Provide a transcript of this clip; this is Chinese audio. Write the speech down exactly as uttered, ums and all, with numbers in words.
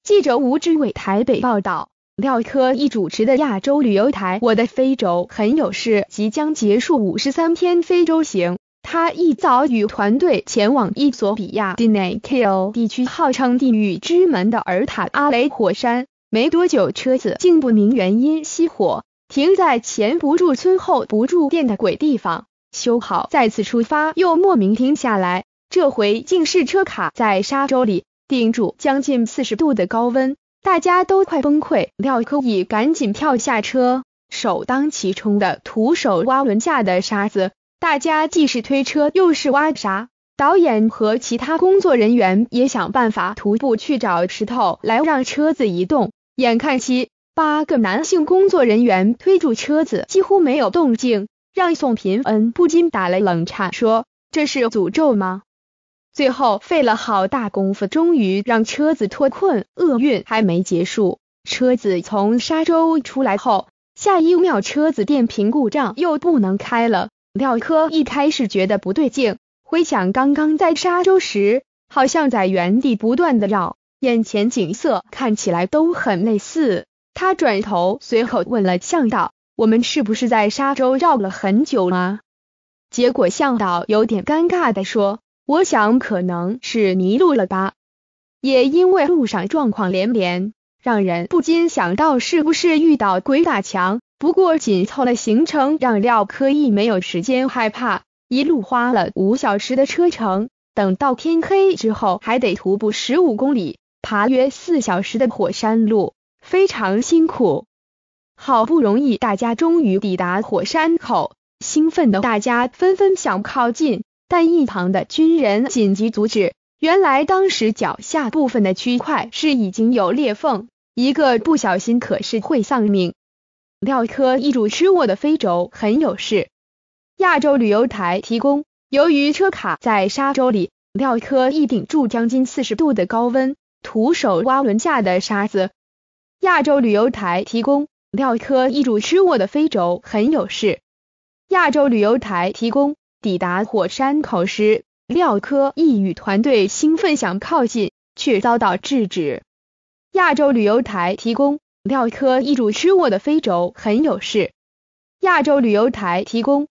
记者吴志伟台北报道，廖科一主持的亚洲旅游台《我的非洲很有事》即将结束五十三天非洲行。他一早与团队前往伊索比亚蒂内 K O 地区号称地狱之门的尔塔阿雷火山，没多久车子竟不明原因熄火，停在前不住村后不住店的鬼地方，修好再次出发又莫名停下来，这回竟是车卡在沙洲里顶住将近四十度的高温，大家都快崩溃。廖科义赶紧跳下车，首当其冲的徒手挖轮架的沙子，大家既是推车又是挖沙，导演和其他工作人员也想办法徒步去找石头来让车子移动。眼看七八个男性工作人员推住车子几乎没有动静，让宋平恩不禁打了冷颤，说这是诅咒吗？最后费了好大功夫，终于让车子脱困。厄运还没结束，车子从沙洲出来后，下一秒车子电瓶故障又不能开了。廖科一开始觉得不对劲，回想刚刚在沙洲时，好像在原地不断的绕，眼前景色看起来都很类似。他转头随口问了向导，我们是不是在沙洲绕了很久吗？结果向导有点尴尬地说，我想可能是迷路了吧。也因为路上状况连连，让人不禁想到是不是遇到鬼打墙。不过紧凑的行程让廖科义没有时间害怕，一路花了五小时的车程，等到天黑之后还得徒步十五公里，爬约四小时的火山路，非常辛苦。好不容易大家终于抵达火山口，兴奋的大家纷纷想靠近，但一旁的军人紧急阻止，原来当时脚下部分的区块是已经有裂缝，一个不小心可是会丧命。廖科义主持我的非洲很有事，亚洲旅游台提供。由于车卡在沙洲里，廖科义顶住将近四十度的高温，徒手挖轮架的沙子。亚洲旅游台提供。廖科义主持我的非洲很有事，亚洲旅游台提供。抵达火山口时，廖科义与团队兴奋想靠近，却遭到制止。亚洲旅游台提供。廖科义主持我的非洲很有事，亚洲旅游台提供。